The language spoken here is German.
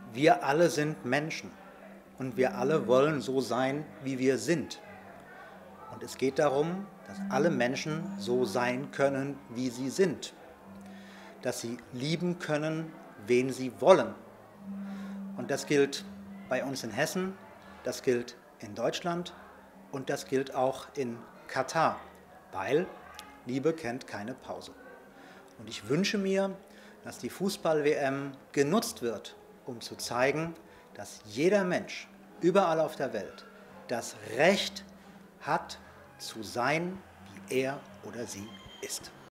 Wir alle sind Menschen und wir alle wollen so sein, wie wir sind. Und es geht darum, dass alle Menschen so sein können, wie sie sind. Dass sie lieben können, wen sie wollen. Und das gilt bei uns in Hessen, das gilt in Deutschland und das gilt auch in Katar, weil Liebe kennt keine Pause. Und ich wünsche mir, dass die Fußball-WM genutzt wird, um zu zeigen, dass jeder Mensch überall auf der Welt das Recht hat, zu sein, wie er oder sie ist.